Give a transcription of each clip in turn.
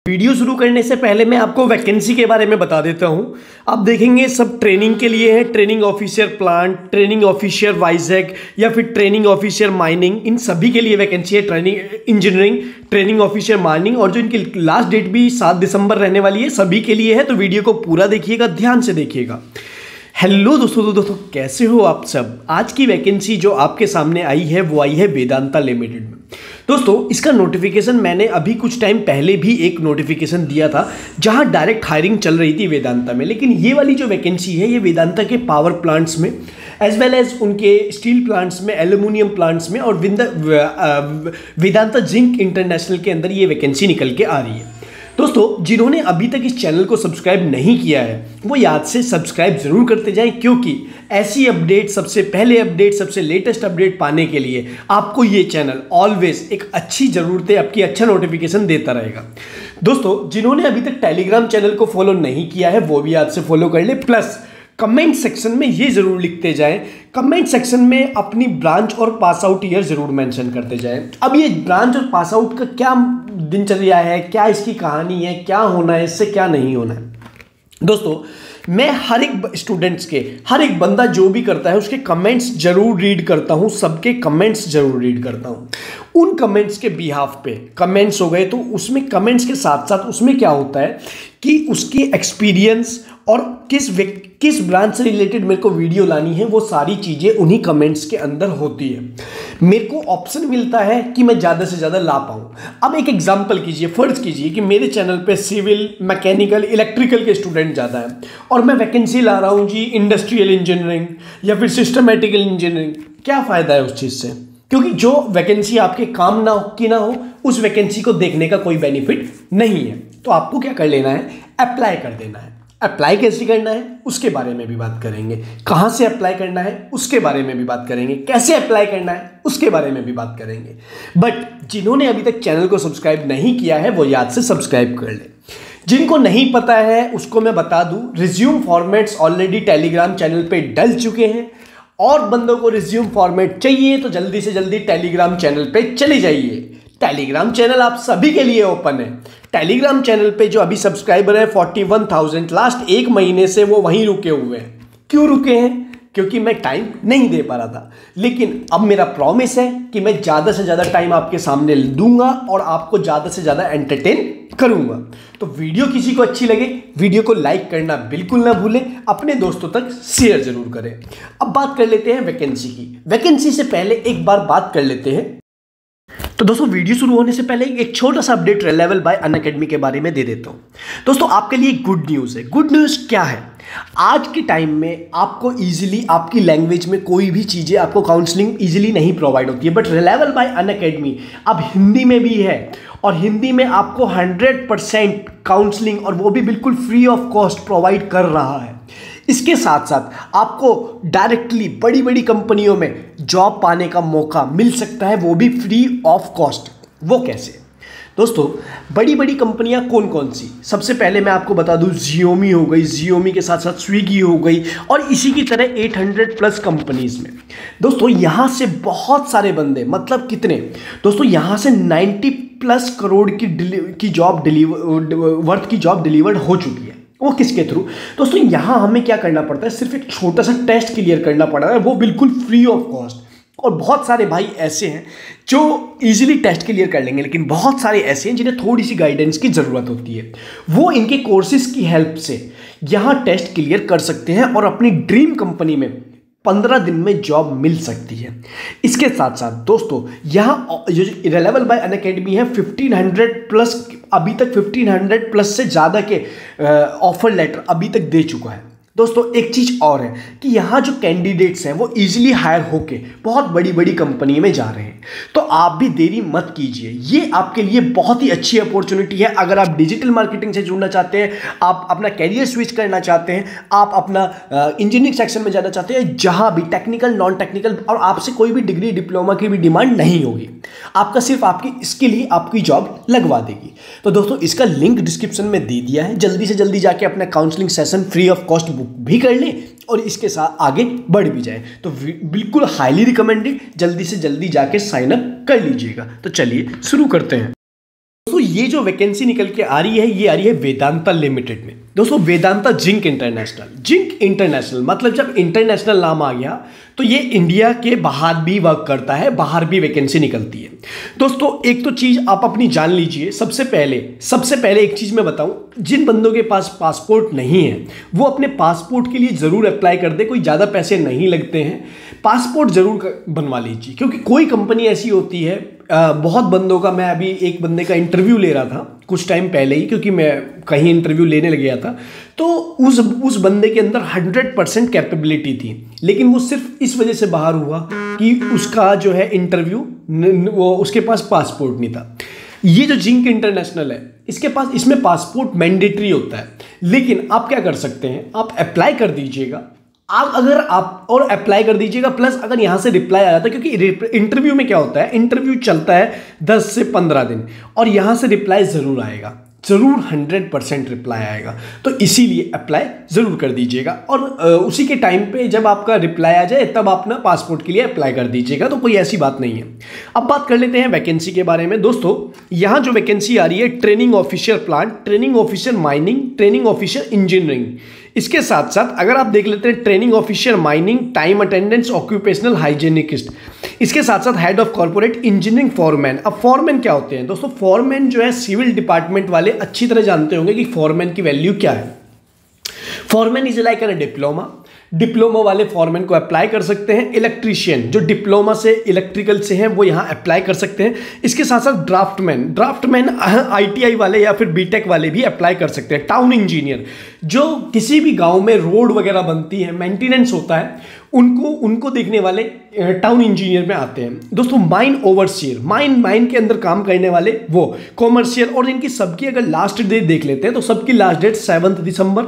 Video शुरू करने से पहले मैं आपको वैकेंसी के बारे में बता देता हूं। आप देखेंगे सब ट्रेनिंग के लिए है, training officer plant, training officer Vizag या फिर ट्रेनिंग ऑफिसर माइनिंग, इन सभी के लिए वैकेंसी है। Training engineering, training officer mining, और जो इनकी लास्ट डेट भी 7 दिसंबर रहने वाली है, सभी के लिए है। तो वीडियो को पूरा देखिएगा, ध्यान से देखिएगा। हेलो दोस्तों, कैसे हो आप सब। आज की वैकेंसी जो आपके सामने आई है वो आई है वेदांता लिमिटेड में। दोस्तों इसका नोटिफिकेशन मैंने अभी कुछ टाइम पहले भी एक नोटिफिकेशन दिया था जहां डायरेक्ट हायरिंग चल रही थी वेदांता में, लेकिन ये वाली जो वैकेंसी है ये वेदांता के पावर प्लांट्स में एज वेल एज उनके स्टील प्लांट्स में, एल्यूमिनियम प्लांट्स में और वेदांता जिंक इंटरनेशनल के अंदर ये वैकेंसी निकल के आ रही है। दोस्तों जिन्होंने अभी तक इस चैनल को सब्सक्राइब नहीं किया है वो याद से सब्सक्राइब जरूर करते जाएं, क्योंकि ऐसी अपडेट, सबसे पहले अपडेट, सबसे लेटेस्ट अपडेट पाने के लिए आपको ये चैनल ऑलवेज एक अच्छी ज़रूरत है, आपकी अच्छा नोटिफिकेशन देता रहेगा। दोस्तों जिन्होंने अभी तक टेलीग्राम चैनल को फॉलो नहीं किया है वो भी याद से फॉलो कर ले। प्लस कमेंट सेक्शन में ये जरूर लिखते जाएं, कमेंट सेक्शन में अपनी ब्रांच और पास आउट ईयर जरूर मेंशन करते जाएं। अब ये ब्रांच और पास आउट का क्या दिनचर्या है, क्या इसकी कहानी है, क्या होना है, इससे क्या नहीं होना है। दोस्तों मैं हर एक स्टूडेंट्स के, हर एक बंदा जो भी करता है उसके कमेंट्स जरूर रीड करता हूँ, सबके कमेंट्स जरूर रीड करता हूँ। उन कमेंट्स के बिहाफ पे कमेंट्स हो गए तो उसमें कमेंट्स के साथ साथ उसमें क्या होता है कि उसकी एक्सपीरियंस और किस ब्रांच से रिलेटेड मेरे को वीडियो लानी है वो सारी चीज़ें उन्हीं कमेंट्स के अंदर होती है। मेरे को ऑप्शन मिलता है कि मैं ज़्यादा से ज़्यादा ला पाऊँ। अब एक एग्जांपल कीजिए, फ़र्ज़ कीजिए कि मेरे चैनल पे सिविल, मैकेनिकल, इलेक्ट्रिकल के स्टूडेंट ज़्यादा हैं और मैं वैकेंसी ला रहा हूँ जी इंडस्ट्रियल इंजीनियरिंग या फिर सिस्टमेटिकल इंजीनियरिंग। क्या फ़ायदा है उस चीज़ से, क्योंकि जो वैकेंसी आपके काम ना हो उस वैकेंसी को देखने का कोई बेनिफिट नहीं है। तो आपको क्या कर लेना है, अप्लाई कर देना है। अप्लाई कैसे करना है उसके बारे में भी बात करेंगे, कहाँ से अप्लाई करना है उसके बारे में भी बात करेंगे, कैसे अप्लाई करना है उसके बारे में भी बात करेंगे। बट जिन्होंने अभी तक चैनल को सब्सक्राइब नहीं किया है वो याद से सब्सक्राइब कर ले। जिनको नहीं पता है उसको मैं बता दूं, resume formats already Telegram channel पे डल चुके हैं और बंदों को रिज्यूम फॉर्मेट चाहिए तो जल्दी से जल्दी टेलीग्राम चैनल पे चले जाइए। टेलीग्राम चैनल आप सभी के लिए ओपन है। टेलीग्राम चैनल पे जो अभी सब्सक्राइबर है 41,000, लास्ट एक महीने से वो वहीं रुके हुए हैं। क्यों रुके हैं? क्योंकि मैं टाइम नहीं दे पा रहा था, लेकिन अब मेरा प्रॉमिस है कि मैं ज़्यादा से ज़्यादा टाइम आपके सामने दूंगा और आपको ज़्यादा से ज़्यादा एंटरटेन करूंगा। तो वीडियो किसी को अच्छी लगे वीडियो को लाइक करना बिल्कुल ना भूलें, अपने दोस्तों तक शेयर जरूर करें। अब बात कर लेते हैं वैकेंसी की। वैकेंसी से पहले एक बार बात कर लेते हैं। तो दोस्तों वीडियो शुरू होने से पहले एक छोटा सा अपडेट रेलेवल बाय अनअकैडमी के बारे में दे देता हूं। दोस्तों आपके लिए गुड न्यूज़ है। गुड न्यूज़ क्या है? आज के टाइम में आपको इजीली आपकी लैंग्वेज में कोई भी चीज़ें, आपको काउंसलिंग इजीली नहीं प्रोवाइड होती है, बट रेलेवल बाय अनअकैडमी अब हिंदी में भी है और हिंदी में आपको 100% काउंसलिंग और वो भी बिल्कुल फ्री ऑफ कॉस्ट प्रोवाइड कर रहा है। इसके साथ साथ आपको डायरेक्टली बड़ी बड़ी कंपनियों में जॉब पाने का मौका मिल सकता है, वो भी फ्री ऑफ कॉस्ट। वो कैसे? दोस्तों बड़ी बड़ी कंपनियां कौन कौन सी? सबसे पहले मैं आपको बता दूं, Xiaomi हो गई, Xiaomi के साथ साथ स्विगी हो गई और इसी की तरह 800+ कंपनीज में। दोस्तों यहाँ से बहुत सारे बंदे, मतलब कितने दोस्तों, यहाँ से 90+ करोड़ की जॉब वर्थ की जॉब डिलीवर्ड हो चुकी है। वो किसके थ्रू? दोस्तों यहाँ हमें क्या करना पड़ता है, सिर्फ एक छोटा सा टेस्ट क्लियर करना पड़ रहा है, वो बिल्कुल फ्री ऑफ कॉस्ट। और बहुत सारे भाई ऐसे हैं जो इजीली टेस्ट क्लियर कर लेंगे, लेकिन बहुत सारे ऐसे हैं जिन्हें थोड़ी सी गाइडेंस की ज़रूरत होती है। वो इनके कोर्सेज की हेल्प से यहाँ टेस्ट क्लियर कर सकते हैं और अपनी ड्रीम कंपनी में 15 दिन में जॉब मिल सकती है। इसके साथ साथ दोस्तों यहाँ जो रेलेवल बाय अनअकैडमी है 1500+, अभी तक 1500+ से ज़्यादा के ऑफर लेटर अभी तक दे चुका है। दोस्तों एक चीज़ और है कि यहाँ जो कैंडिडेट्स हैं वो इजीली हायर होके बहुत बड़ी बड़ी कंपनी में जा रहे हैं। तो आप भी देरी मत कीजिए, ये आपके लिए बहुत ही अच्छी अपॉर्चुनिटी है। अगर आप डिजिटल मार्केटिंग से जुड़ना चाहते हैं, आप अपना कैरियर स्विच करना चाहते हैं, आप अपना इंजीनियरिंग सेक्शन में जाना चाहते हैं, जहाँ भी टेक्निकल, नॉन टेक्निकल, और आपसे कोई भी डिग्री डिप्लोमा की भी डिमांड नहीं होगी, आपका सिर्फ आपकी स्किल ही आपकी जॉब लगवा देगी। तो दोस्तों इसका लिंक डिस्क्रिप्शन में दे दिया है, जल्दी से जल्दी जाके अपना counselling session free of cost book भी कर लें और इसके साथ आगे बढ़ भी जाए। तो बिल्कुल हाईली रिकमेंडेड, जल्दी से जल्दी जाके साइन अप कर लीजिएगा। तो चलिए शुरू करते हैं। दोस्तों ये जो वैकेंसी निकल के आ रही है ये आ रही है वेदांता लिमिटेड में। दोस्तों वेदांता जिंक इंटरनेशनल मतलब जब इंटरनेशनल नाम आ गया तो ये इंडिया के बाहर भी वर्क करता है, बाहर भी वैकेंसी निकलती है। दोस्तों एक तो चीज़ आप अपनी जान लीजिए, सबसे पहले एक चीज़ मैं बताऊं, जिन बंदों के पास पासपोर्ट नहीं है वो अपने पासपोर्ट के लिए ज़रूर अप्लाई कर दे, कोई ज़्यादा पैसे नहीं लगते हैं, पासपोर्ट ज़रूर बनवा लीजिए। क्योंकि कोई कंपनी ऐसी होती है, बहुत बंदों का, मैं अभी एक बंदे का इंटरव्यू ले रहा था कुछ टाइम पहले ही, क्योंकि मैं कहीं इंटरव्यू लेने लग गया था, तो उस बंदे के अंदर 100% कैपेबिलिटी थी, लेकिन वो सिर्फ इस वजह से बाहर हुआ कि उसका जो है इंटरव्यू, वो उसके पास पासपोर्ट नहीं था। ये जो जिंक इंटरनेशनल है इसमें पासपोर्ट मैंडेटरी होता है, लेकिन आप क्या कर सकते हैं, आप अप्लाई कर दीजिएगा, और अप्लाई कर दीजिएगा, प्लस अगर यहां से रिप्लाई आ जाता है, क्योंकि इंटरव्यू में क्या होता है, इंटरव्यू चलता है 10 से 15 दिन, और यहां से रिप्लाई जरूर आएगा, जरूर 100% रिप्लाई आएगा, तो इसीलिए अप्लाई जरूर कर दीजिएगा। और उसी के टाइम पे जब आपका रिप्लाई आ जाए तब आप ना पासपोर्ट के लिए अप्लाई कर दीजिएगा, तो कोई ऐसी बात नहीं है। अब बात कर लेते हैं वैकेंसी के बारे में। दोस्तों यहाँ जो वैकेंसी आ रही है, training officer plant, training officer mining, training officer engineering, इसके साथ साथ अगर आप देख लेते हैं training officer mining, time attendance, occupational hygienicist, इसके साथ साथ head of corporate engineering foreman. अब फॉरमैन क्या होते हैं दोस्तों, फॉरमैन जो है सिविल डिपार्टमेंट वाले अच्छी तरह जानते होंगे कि फॉरमैन की वैल्यू क्या है। Foreman is like an diploma वाले फॉरमैन को अप्लाई कर सकते हैं। इलेक्ट्रीशियन जो डिप्लोमा से इलेक्ट्रिकल से हैं वो यहाँ अप्लाई कर सकते हैं। इसके साथ साथ ड्राफ्टमैन ITI वाले या फिर बीटेक वाले भी अप्लाई कर सकते हैं। टाउन इंजीनियर, जो किसी भी गांव में रोड वगैरह बनती है, मेंटेनेंस होता है, उनको देखने वाले टाउन इंजीनियर में आते हैं। दोस्तों माइन ओवरसीयर, माइन के अंदर काम करने वाले वो, कॉमर्शियल, और इनकी सबकी अगर लास्ट डेट देख लेते हैं तो सबकी लास्ट डेट 7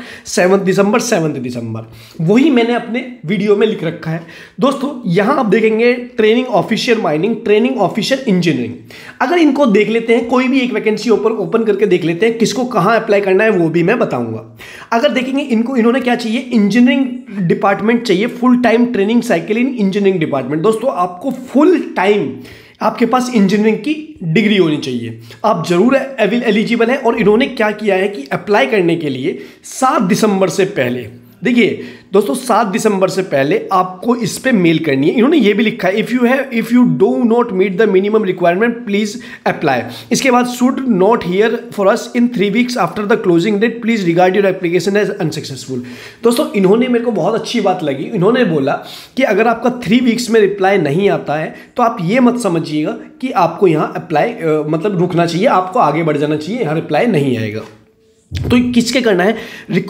दिसंबर, वही मैंने अपने वीडियो में लिख रखा है। दोस्तों यहां आप देखेंगे training officer mining, training officer engineering, अगर इनको देख लेते हैं, कोई भी एक वैकेंसी ओपन करके देख लेते हैं, किसको कहां अप्लाई करना है वो भी मैं बताऊंगा। अगर देखेंगे इन्होंने क्या चाहिए, इंजीनियरिंग डिपार्टमेंट चाहिए, full time training cycle in engineering department. दोस्तों आपको फुल टाइम आपके पास इंजीनियरिंग की डिग्री होनी चाहिए, आप जरूर एलिजिबल हैं। और इन्होंने क्या किया है कि अप्लाई करने के लिए 7 दिसंबर से पहले, देखिए दोस्तों 7 दिसंबर से पहले आपको इस पे मेल करनी है। इन्होंने ये भी लिखा है, if you do not meet the minimum requirement please apply. इसके बाद should not hear for us in 3 weeks after the closing date, please regard your application as unsuccessful. दोस्तों इन्होंने, मेरे को बहुत अच्छी बात लगी, इन्होंने बोला कि अगर आपका 3 वीक्स में रिप्लाई नहीं आता है तो आप ये मत समझिएगा कि आपको यहाँ अप्लाई मतलब रुकना चाहिए, आपको आगे बढ़ जाना चाहिए, यहाँ रिप्लाई नहीं आएगा। तो किसके करना है,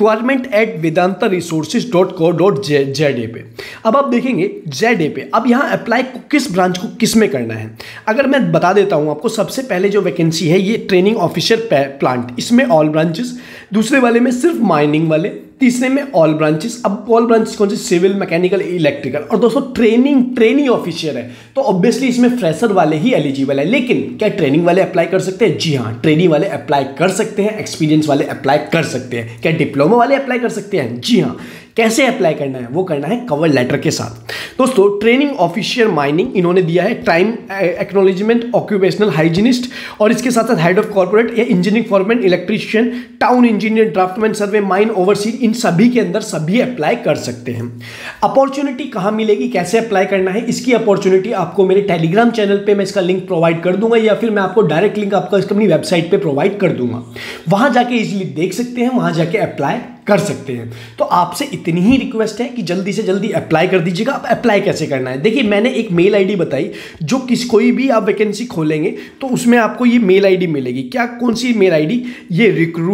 requirement@vedanta-resources.co.za पे। अब आप देखेंगे ZA पे, अब यहाँ अप्लाई किस ब्रांच को किस में करना है, अगर मैं बता देता हूँ आपको। सबसे पहले जो वैकेंसी है ये ट्रेनिंग ऑफिसर प्लांट, इसमें ऑल ब्रांचेस, दूसरे वाले में सिर्फ माइनिंग वाले, तीसरे में ऑल ब्रांचेस। अब ऑल ब्रांचेस कौन से, सिविल, मैकेनिकल, इलेक्ट्रिकल। और दोस्तों ट्रेनिंग ऑफिसर है तो ऑब्वियसली इसमें फ्रेशर वाले ही एलिजिबल है। लेकिन क्या ट्रेनिंग वाले अप्लाई कर सकते हैं? जी हाँ, ट्रेनिंग वाले अप्लाई कर सकते हैं, एक्सपीरियंस वाले अप्लाई कर सकते हैं। क्या डिप्लोमा वाले अप्लाई कर सकते हैं? जी हाँ। कैसे अप्लाई करना है? वो करना है कवर लेटर के साथ। दोस्तों ट्रेनिंग ऑफिसर माइनिंग इन्होंने दिया है, टाइम एक्नॉलेजमेंट, ऑक्यूपेशनल हाइजीनिस्ट, और इसके साथ साथ हेड ऑफ कॉर्पोरेट या engineering foreman, electrician, town engineer, draftsman, survey, mine overseer, इन सभी के अंदर सभी अप्लाई कर सकते हैं। अपॉर्चुनिटी कहाँ मिलेगी, कैसे अप्लाई करना है, इसकी अपॉर्चुनिटी आपको मेरे टेलीग्राम चैनल पे मैं इसका लिंक प्रोवाइड कर दूंगा, या फिर मैं आपको डायरेक्ट लिंक आपका अपनी वेबसाइट पे प्रोवाइड कर दूंगा। वहां जाके इजीली देख सकते हैं, वहां जाके अप्लाई कर सकते हैं। तो आपसे इतनी ही रिक्वेस्ट है कि जल्दी से जल्दी अप्लाई कर दीजिएगा। अब अप्लाई कैसे करना है, देखिए मैंने एक मेल आईडी बताई, जो कोई भी आप वैकेंसी खोलेंगे तो उसमें आपको ये मेल आईडी मिलेगी। क्या, कौन सी मेल आईडी, ये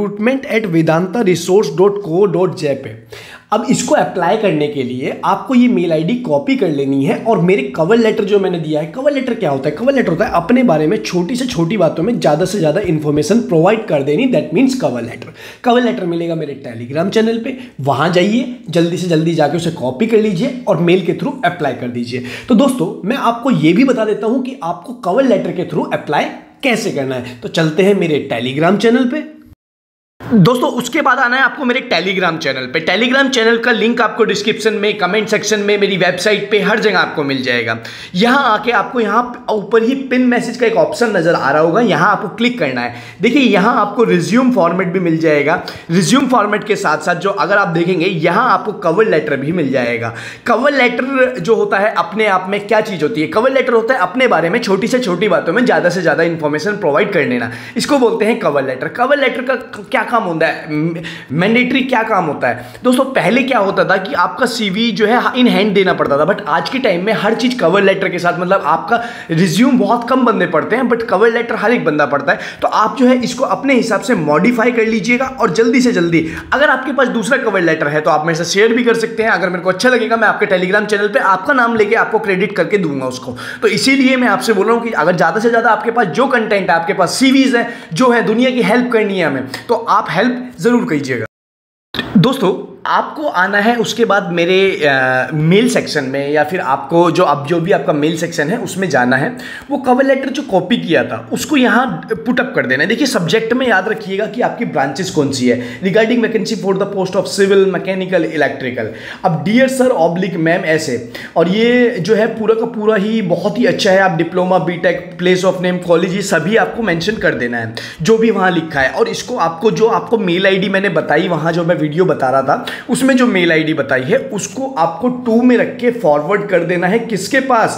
recruitment@vedanta-resource.co.za पे। अब इसको अप्लाई करने के लिए आपको ये मेल आईडी कॉपी कर लेनी है, और मेरे कवर लेटर जो मैंने दिया है, कवर लेटर क्या होता है, कवर लेटर होता है अपने बारे में छोटी से छोटी बातों में ज़्यादा से ज़्यादा इंफॉर्मेशन प्रोवाइड कर देनी, that means cover letter. Cover letter मिलेगा मेरे टेलीग्राम चैनल पे, वहाँ जाइए, जल्दी से जल्दी जाके उसे कॉपी कर लीजिए और मेल के थ्रू अप्लाई कर दीजिए। तो दोस्तों मैं आपको ये भी बता देता हूँ कि आपको कवर लेटर के थ्रू अप्लाई कैसे करना है। तो चलते हैं मेरे टेलीग्राम चैनल पे। दोस्तों उसके बाद आना है आपको मेरे टेलीग्राम चैनल पे। टेलीग्राम चैनल का लिंक आपको डिस्क्रिप्शन में, कमेंट सेक्शन में, मेरी वेबसाइट पे, हर जगह आपको मिल जाएगा। यहाँ आके आपको यहाँ ऊपर ही पिन मैसेज का एक ऑप्शन नजर आ रहा होगा, यहाँ आपको क्लिक करना है। देखिए यहाँ आपको रिज्यूम फॉर्मेट भी मिल जाएगा। रिज्यूम फॉर्मेट के साथ साथ जो अगर आप देखेंगे यहाँ आपको कवर लेटर भी मिल जाएगा। कवर लेटर जो होता है अपने आप में क्या चीज़ होती है? कवर लेटर होता है अपने बारे में छोटी से छोटी बातों में ज़्यादा से ज़्यादा इंफॉर्मेशन प्रोवाइड कर देना, इसको बोलते हैं कवर लेटर। कवर लेटर का क्या काम होता है, मैंडेटरी क्या काम होता है? दोस्तों पहले क्या होता था कि आपका सीवी जो है इन हैंड देना पड़ता था, बट आज के टाइम में हर चीज कवर लेटर के साथ, मतलब आपका रिज्यूम बहुत कम बंदे पढ़ते हैं बट कवर लेटर हर एक बंदा पढ़ता है। तो आप जो है इसको अपने हिसाब से मॉडिफाई कर लीजिएगा और जल्दी से जल्दी, अगर आपके पास दूसरा कवर लेटर है तो आप मेरे से शेयर भी कर सकते हैं। अगर मेरे को अच्छा लगेगा मैं आपके टेलीग्राम चैनल पे आपका नाम लेके आपको क्रेडिट करके दूंगा उसको। तो इसीलिए मैं आपसे बोल रहा हूं कि अगर ज्यादा से ज्यादा आपके पास जो कंटेंट है, आपके पास सीवीज है, जो है दुनिया की हेल्प करनी है हमें, तो आप हेल्प जरूर कीजिएगा। दोस्तों आपको आना है उसके बाद मेरे मेल सेक्शन में, या फिर आपको जो भी आपका मेल सेक्शन है उसमें जाना है। वो कवर लेटर जो कॉपी किया था उसको यहाँ पुटअप कर देना है। देखिए सब्जेक्ट में याद रखिएगा कि आपकी ब्रांचेस कौन सी है। Regarding vacancy for the post of civil, mechanical, electrical. अब डियर सर ऑब्लिक मैम ऐसे, और ये जो है पूरा का पूरा ही बहुत ही अच्छा है। आप diploma, BTech, place of name, college, ये सभी आपको मेंशन कर देना है जो भी वहाँ लिखा है। और इसको आपको मेल आईडी मैंने बताई वहाँ जो मैं वीडियो बता रहा था, उसमें जो मेल आईडी बताई है उसको आपको टू में रख के फॉरवर्ड कर देना है। किसके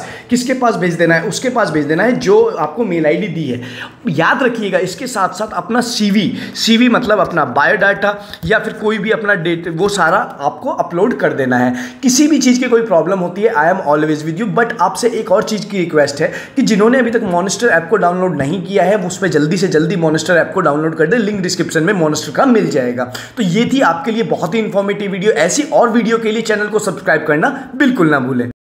पास भेज देना है? उसके पास भेज देना है जो आपको मेल आईडी दी है। याद रखिएगा इसके साथ साथ अपना सीवी मतलब अपना बायोडाटा या फिर कोई भी अपना डेट, वो सारा आपको अपलोड कर देना है। किसी भी चीज़ की कोई प्रॉब्लम होती है, I am always with you. But आपसे एक और चीज़ की रिक्वेस्ट है कि जिन्होंने अभी तक मॉनिस्टर ऐप को डाउनलोड नहीं किया है उस पर जल्दी से जल्दी मॉनिस्टर ऐप को डाउनलोड कर दे। लिंक डिस्क्रिप्शन में मॉनिस्टर का मिल जाएगा। तो ये थी आपके लिए बहुत ही इंफॉर्मेटिव वीडियो। ऐसी और वीडियो के लिए चैनल को सब्सक्राइब करना बिल्कुल ना भूलें।